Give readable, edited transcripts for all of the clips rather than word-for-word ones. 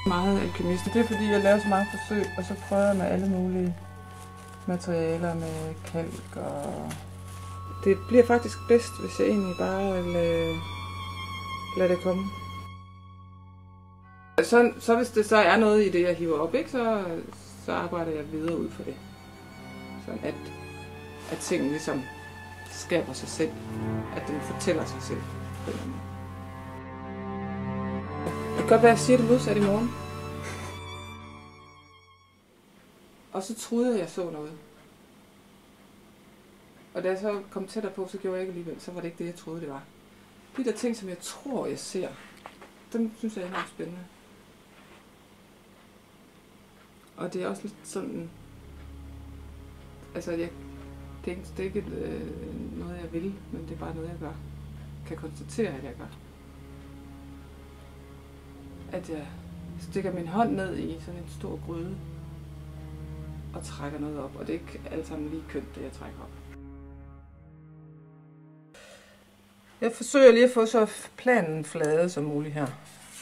Meget alkemist. Det er fordi, jeg laver så mange forsøg, og så prøver jeg med alle mulige materialer med kalk og... Det bliver faktisk bedst, hvis jeg egentlig bare vil lade det komme. Så hvis det så er noget i det, jeg hiver op, ikke, så arbejder jeg videre ud for det. Sådan at tingene ligesom skaber sig selv. At den fortæller sig selv. Det kan godt være, at jeg siger det modsat i morgen. Og så troede jeg så noget. Og da jeg så kom tættere på, så gjorde jeg ikke alligevel. Så var det ikke det, jeg troede, det var. De der ting, som jeg tror, jeg ser, dem synes jeg er enormt spændende. Og det er også lidt sådan... Altså, det er ikke noget, jeg vil, men det er bare noget, jeg gør. Kan konstatere, at jeg gør. At jeg stikker min hånd ned i sådan en stor gryde og trækker noget op. Og det er ikke alt sammen lige kønt, det jeg trækker op. Jeg forsøger lige at få så planen flade som muligt her.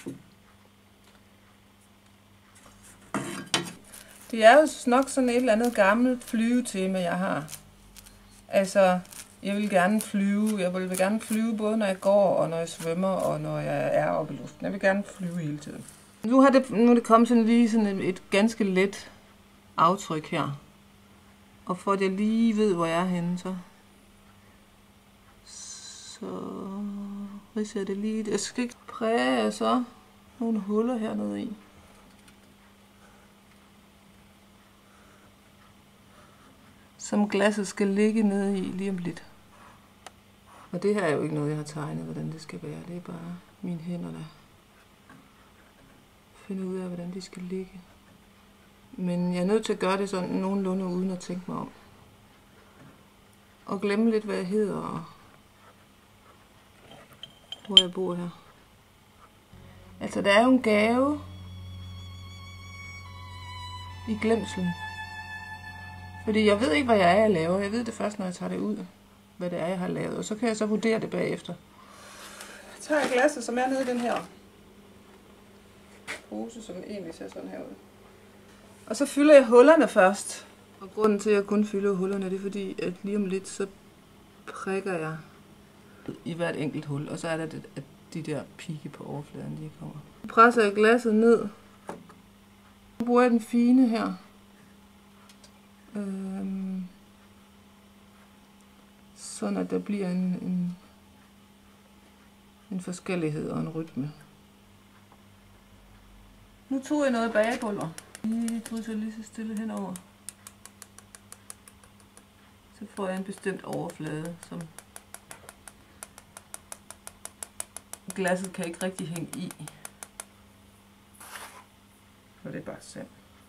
Det er jo nok sådan et eller andet gammelt flyvetema, jeg har. Altså, jeg vil gerne flyve. Jeg vil gerne flyve både når jeg går, og når jeg svømmer, og når jeg er oppe i luften. Jeg vil gerne flyve hele tiden. Nu er det kommet sådan lige sådan et ganske let aftryk her. Og for at jeg lige ved, hvor jeg er henne, så ridser jeg det lige. Jeg skal ikke præge så nogle huller hernede i. Som glasset skal ligge nede i lige om lidt. Og det her er jo ikke noget, jeg har tegnet, hvordan det skal være. Det er bare mine hænder, der finder ud af, hvordan de skal ligge. Men jeg er nødt til at gøre det sådan nogenlunde uden at tænke mig om. Og glemme lidt, hvad jeg hedder og hvor jeg bor her. Altså, der er jo en gave i glemslen. Fordi jeg ved ikke, hvad jeg laver. Jeg ved det først, når jeg tager det ud, hvad det er, jeg har lavet. Og så kan jeg så vurdere det bagefter. Jeg tager glasset, som er nede i den her pose, som egentlig ser sådan her ud. Og så fylder jeg hullerne først. Og grunden til, at jeg kun fylder hullerne, det er fordi, at lige om lidt, så prikker jeg i hvert enkelt hul. Og så er der at de der pigge på overfladen, de kommer. Så presser jeg glasset ned. Så bruger jeg den fine her. Sådan at der bliver en forskellighed og en rytme. Nu tog jeg noget bagepulver. Jeg drysser lige så stille henover. Så får jeg en bestemt overflade, som glasset kan ikke rigtig hænge i. Og det er bare sand.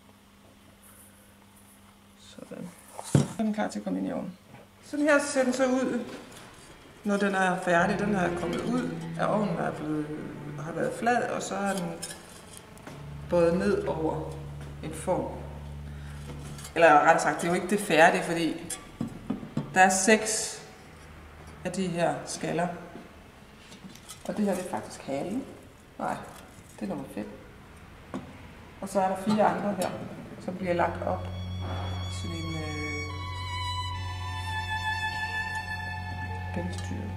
Sådan. Så er den klar til at komme ind i ovnen. Sådan her ser den så ud, når den er færdig. Den er kommet ud af ovnen, har været flad, og så er den båret ned over en form. Eller ret sagt, det er jo ikke det færdige, fordi der er 6 af de her skaller. Og det her det er faktisk halen. Nej, det er nummer 5. Og så er der 4 andre her, som bliver lagt op. Sådan en bæltestyre.